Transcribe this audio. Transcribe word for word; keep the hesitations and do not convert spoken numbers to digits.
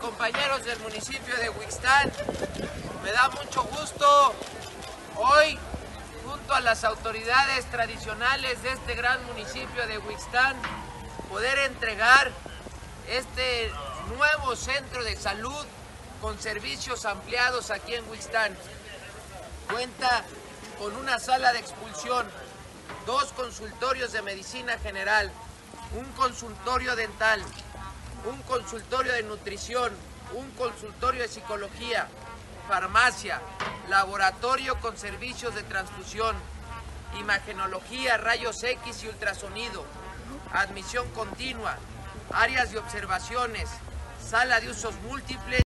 compañeros del municipio de Huixtán, me da mucho gusto hoy, junto a las autoridades tradicionales de este gran municipio de Huixtán, poder entregar este nuevo centro de salud con servicios ampliados aquí en Huixtán. Cuenta con una sala de expulsión, dos consultorios de medicina general, un consultorio dental, un consultorio de nutrición, un consultorio de psicología, farmacia, laboratorio con servicios de transfusión, imagenología, rayos X y ultrasonido, admisión continua, áreas de observaciones, sala de usos múltiples.